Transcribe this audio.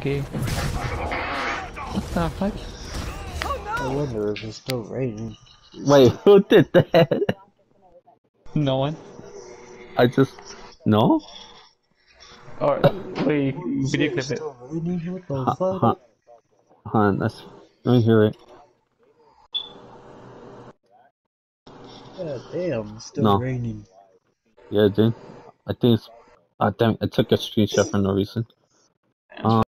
okay. What the fuck? I wonder if it's still raining. Wait, who did that? No one? I just... No? Or wait, Is video it clip it. still raining? What the Huh, fuck? let me hear it. God damn, it's still No. raining. Yeah, dude. I think it's... damn, I took a screenshot for no reason.